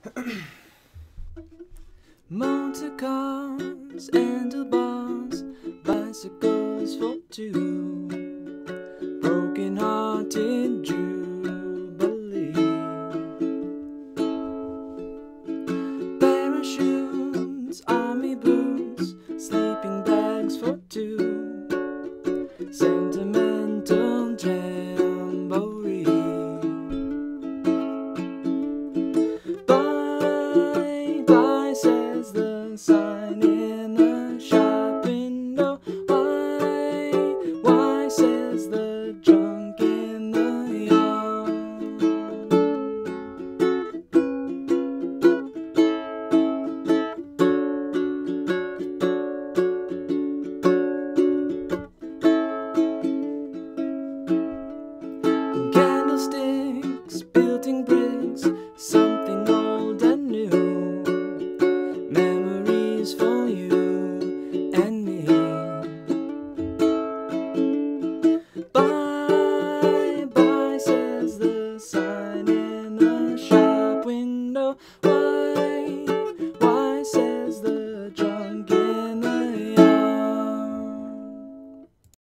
Motor cars, handlebars, bicycles for two, broken-hearted jubilee. Parachutes, army boots, sleeping bags for two, sentimental jamboree. Bye, bye, says the sign in the shop window. Why, says the drunk in the yard. Candlesticks, building bricks, something old and new, memories for you and me. Bye, bye, says the sign in the shop window. Why,